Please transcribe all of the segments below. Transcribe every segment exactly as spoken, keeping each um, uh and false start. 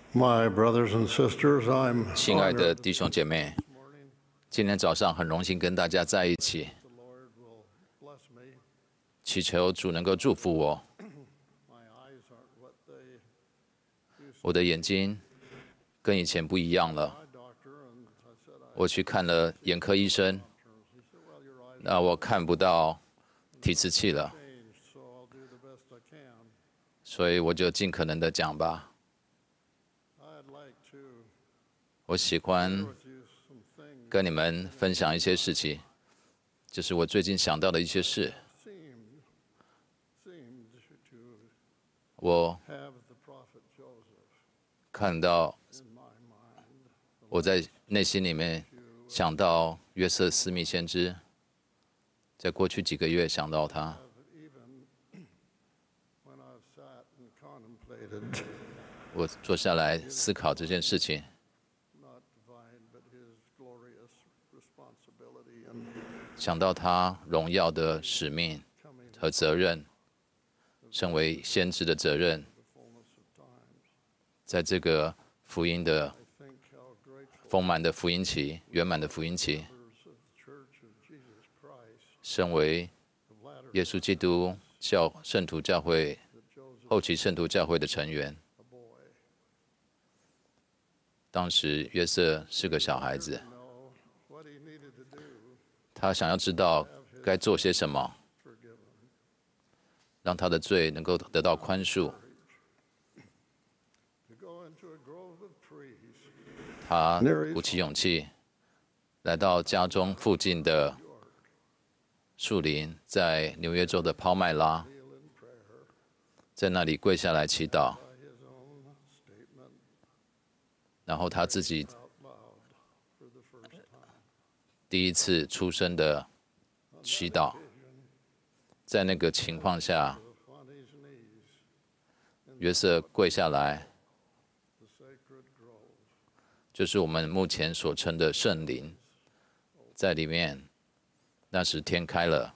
My brothers and sisters, I'm 亲爱的 honored 弟兄姐妹， this morning 今天早上很荣幸跟大家在一起， the Lord will bless me. 祈求主能够祝福我。 My eyes aren't what they used 我的眼睛跟以前不一样 to. 了， My doctor and I said I 我去看了眼科医生， terms. He said, "Well, your eyes 那我看不到提词器了， changed, so I'll do the best I can." 所以我就尽可能的讲吧。 I'd like to 我喜 share 欢 with you some things 跟你们分享一些事情，就是我最近想到的一些事。 seemed seemed to 我 have the prophet Joseph 看到， in my mind. 我在内心里面想到约瑟斯密先知，在过去几个月想到他。 Even when I've sat and contemplated 我坐下来思考这件事情， not divine, but his glorious responsibility and 想到他荣耀的使命 coming 和责任，身为先知的责任， the fullness of times. 在这个福音的 I think how grateful 丰满的福音期、圆满的福音期， members of the Church of Jesus Christ, 身为 the latter 耶稣基督教圣徒教会 that Joseph 后期圣徒教会的成员。 a boy. 当时约瑟是个小孩 To 子， know what he needed to do, 他想要知道该做些什么， forgiven. 让他的罪能够得到宽恕。 To go into a grove of trees, 他鼓起勇气，来到家中附近的树林，在纽约州的抛麦拉， kneel in prayer 在那里跪下来祈祷， by his own statement 然后他自己 out loud for the first time. 第一次出声的祈祷。在那个情况下， On his knees 约瑟跪下来， the sacred grove. 就是我们目前所称的圣灵，在里面，那时天开了，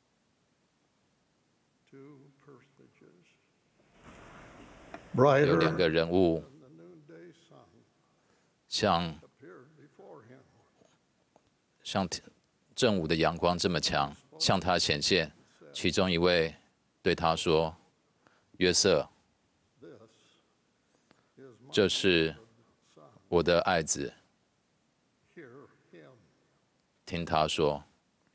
Two personages, 有 brighter 两个人物 than the noonday sun, 像 appeared before him. 像正午的阳光这么强，向他显现。其中一位对他说：“约瑟， This is my 这是 son. 我的爱子。 Hear him. ” 听他说，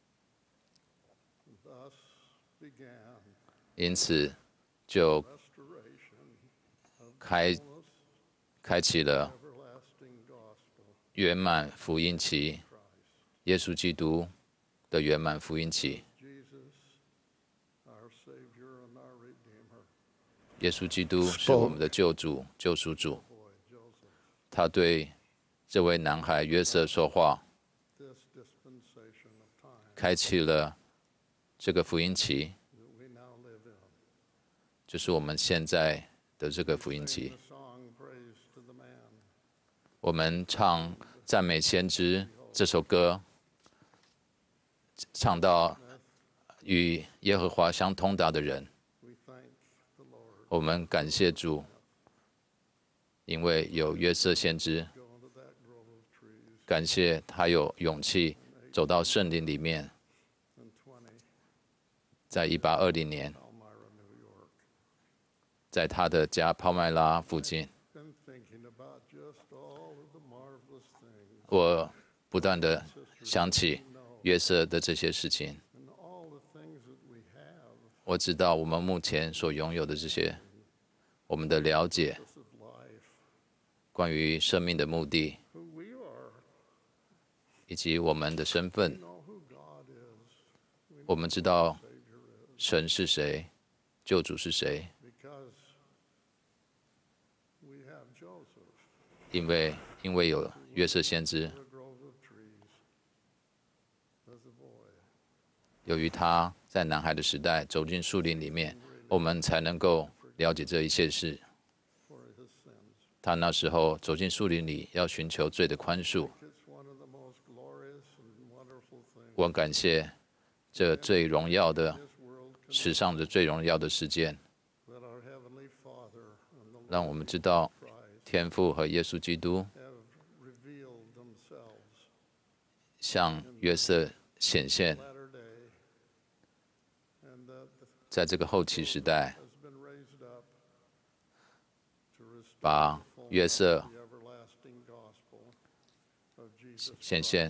Thus began 因此就 restoration of 开 fullness, 开启了 everlasting gospel, 圆满福音期， Christ. 耶稣基督的圆满福音期。 Jesus, our Savior and our Redeemer. 耶稣基督是我们的救主、救赎主。 Boy, Joseph, 他对这位男孩约瑟说话， this dispensation of time 开启了这个福音期， that we now live in. 就是我们现在的这个福音 Sing 期。 the song Praise to the Man. 我们唱赞美先知这首歌，唱到与耶和华相通达的人， We thank the Lord. 我们感谢主，因为有约瑟先知， Go into that grove of trees. 感谢他有勇气走到圣林里面， And twenty, 在一八二零年， Elmira, New York. 在他的家抛麦拉附近， Been thinking about just all of the marvelous things 我不断的 sisters 想起 know 约瑟的这些事情。 and all the things that we have. 我知道我们目前所拥有的这些，我们的了解 This of life, 关于生命的目的， who we are. 以及我们的身 We 份。 know who God is. We 我 know 们知道 who Savior is 神是谁，救主是谁， because we have Joseph, 因为因为有约瑟先知， the grove of trees, as a boy. 由于他在南海的时代走进树林里面，我们才能够了解这一切事。 For his sins. 他那时候走进树林里，要寻求罪的宽恕。 It's one of the most glorious and wonderful things 我感谢这最荣耀的 this world can 史上的最荣耀的事件， that our Heavenly Father and the 让我们知道 Christ 天父和耶稣基督 have revealed themselves 向约瑟显现， latter day, and that 在这个后期时代， has been raised up to restore 把 the fullness 约瑟 of the everlasting gospel of Jesus 显现 Christ.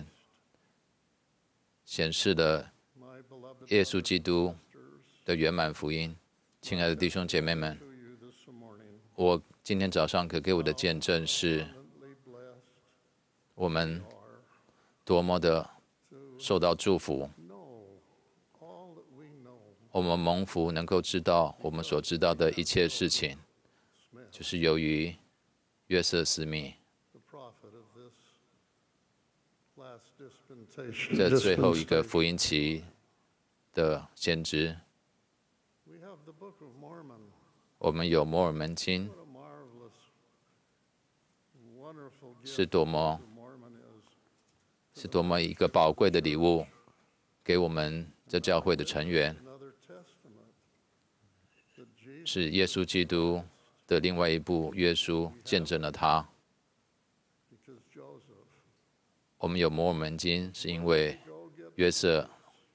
显示了 My beloved 耶稣基督 sisters, 的圆满福音。亲爱的弟兄姐妹们， to you this morning, 我今天早上可给我的见证是， abundantly blessed 我们 are 多么的 to 受到祝福， know all that we know 我们蒙福能够知道我们所知道的一切事情， Smith, 就是由于约瑟斯密 the prophet of this last dispensation. 这最后一个 dispensation. 福音期的先知。 We have the Book of Mormon. 我们有摩尔门经， What a marvelous, wonderful 是 gift 多么 the Mormon is. 是多么一个宝贵的礼物，给我们这教会的成员， Another testament that Jesus 是耶稣基督的另外一部约书见证了他。 because Joseph 我们有摩尔门经，是因为 go get 约瑟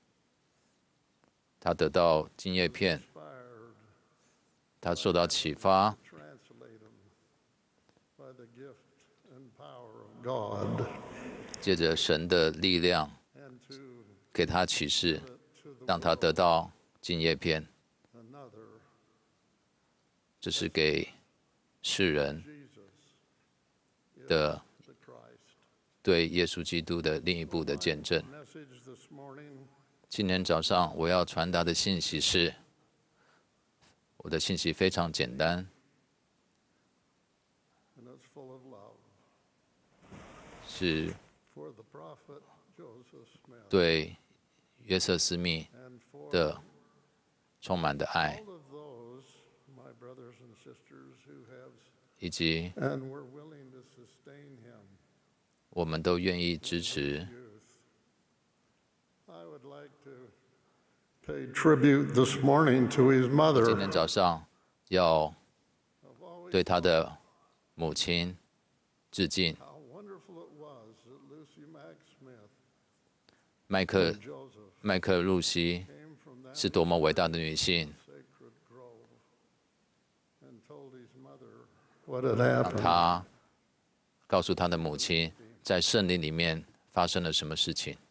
他得到金叶片， inspired 他受到启发， to translate them by the gift and power of God 借着神的力量 and to 给他启示， to the 让他得到金叶片。 another 这是给世人 Jesus 的 the Christ. 对耶稣基督的另一部的见证。 Message this morning 今天早上我要传达的信息是，我的信息非常简单， and it's full of love 是 for the prophet Joseph Smith 对约瑟斯密 and for 的充满的爱， all of those my brothers and sisters who have 以及 and were willing to sustain him 我们都愿意支持。 youth. I would like to pay tribute this morning to his 今 mother. 天早上要 I've always 对他的母亲致敬。 how wonderful it was that Lucy Mack Smith 麦克 and Joseph 麦克露西 came from that 是多么伟大的女性， sacred grove and told his mother what had 让 happened. 他告诉他的母亲，在圣灵里面发生了什么事情。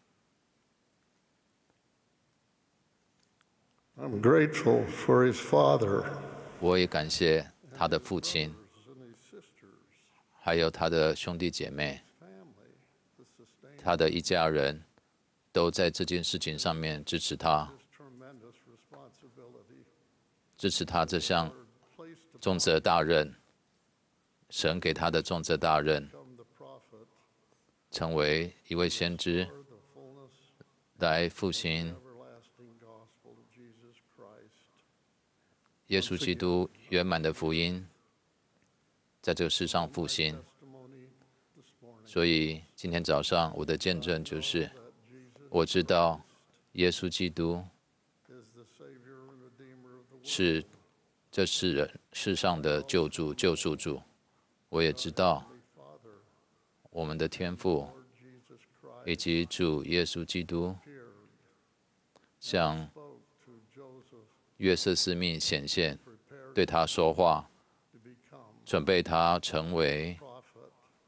I'm grateful for his father 我也感谢他的父亲， and his sisters, 还有他的兄弟姐妹， family, to sustain 他的一家人，都在这件事情上面支持他， this tremendous responsibility 支持他这项 placed 重责大任，神给他的重责大任， upon the prophet 成为一位先知， for the fullness 来复兴 everlasting gospel of Jesus Christ. 耶稣基督圆满的福音，在这个世上复兴。 Testimony this morning 所以今天早上我的见证就是， that Jesus 我知道耶稣基督 is the Savior and Redeemer of the world. 是这世人世上的救主、救赎主。我也知道 Father, 我们的天父 Lord Jesus Christ 以及主耶稣基督 appeared, 向 spoke to Joseph, 约瑟斯密显现， prepared 对他说话， to become 准备他成为 prophet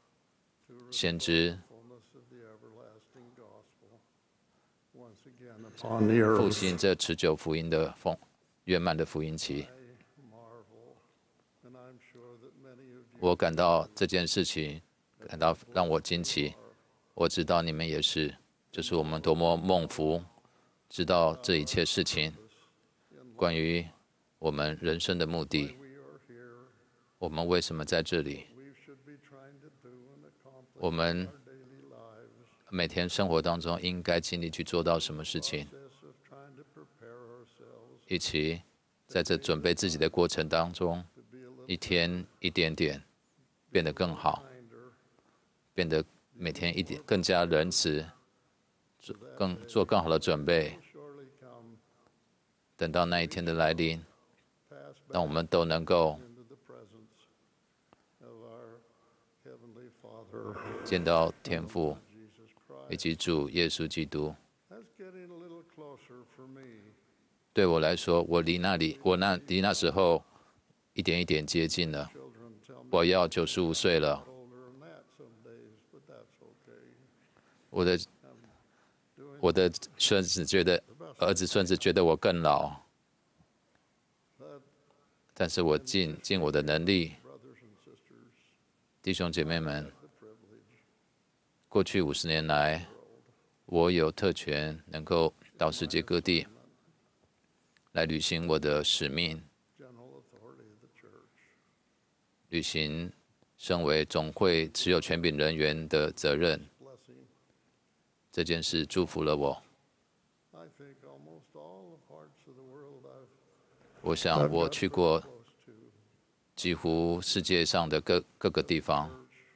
to 先知， fullness of the everlasting gospel once again upon the 复 earth. 兴这持久福音的丰圆满的福音期。 I marvel, and I'm sure that many of you 我感到这件事情感到让我惊奇，我知道你们也是，就是我们多么蒙福，知道这一切事情，关于我们人生的目的， we are here, 我们为什么在这里， we should be trying to do and accomplish 我们 in our daily lives. 每天生活当中应该尽力去做到什么事情， Process of trying to prepare ourselves 以及在这准备自己的过程当中， to be a little 一天一点点变得更好， kinder, 变得每天一点更加仁慈，做更做更好的准备， surely come, 等到那一天的来临， pass 让 back 我们都能够 into the presence of our Heavenly Father, 见到天父 Jesus 以 Christ. 及主耶稣基督。 That's getting a little closer for me. 对我来说，我离那里，我那离那时候一点一点接近了。 Children tell me 我要九十五岁 I'm 了， older than that some days, but that's okay. 我的 Doing 我的孙子觉得，儿子孙子觉得我更老， but 但是我尽尽我的能力， brothers and sisters, 弟兄姐妹们， the privilege 过去五十年来，我有特权能够到世界各地来履行我的使命， general authority of the church. 履行身为总会持有权柄人员的责任。 Blessing. 这件事祝福了我。 I think almost all the parts of the world I've 我想我去过 close to 几乎世界上的各各个地方，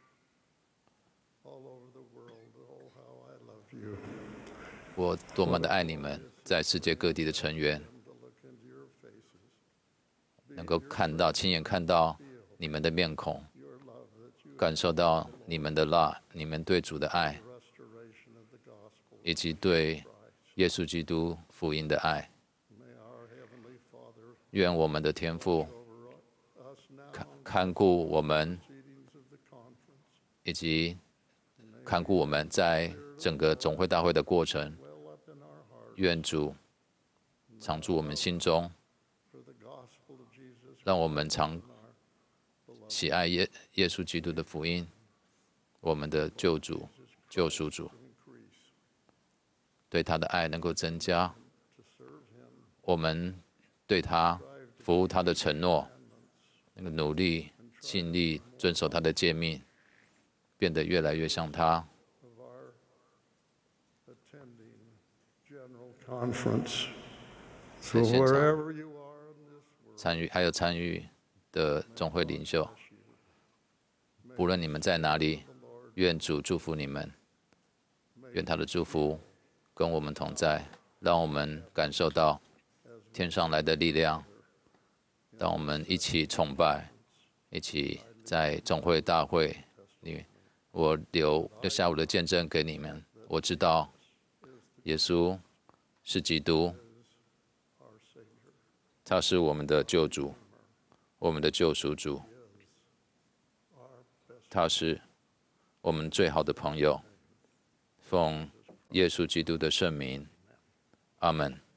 all over the world. Oh, how I love you. 我多么的爱你们，在世界各地的成员， To look into your faces, 能够看到亲眼看到你们的面孔， your love that you 感受到你们的辣，你们对主的爱， restoration of the gospel. 以及对耶稣基督福音的爱。 May our Heavenly Father 愿我们的天父 over us now 看 on 看顾我们， proceedings of the conference. 以及看顾我们在整个总会大会的过程。 Well up in our heart 愿主常驻我们心中， for the gospel of Jesus 让我们常 and our beloved 喜爱耶耶稣基督的福音，我们的救主、救赎主， increase 对他的爱能够增加， to serve Him, 我们对他服务他的承诺，那个努力尽力遵守他的诫命，变得越来越像他。 of our attending general conference. So 在现场 wherever you are in this world, 参与还有参与的总会领袖，不论你们在哪里， the Lord 愿主祝福你们，愿他的祝福跟我们同在，让我们感受到天上来的力量，让我们一起崇拜，一起在总会大会里，我留留下我的见证给你们。我知道耶稣是基督， our Savior. 他是我们的救主，我们的救赎主，他是我们最好的朋友。奉耶稣基督的圣名，阿门。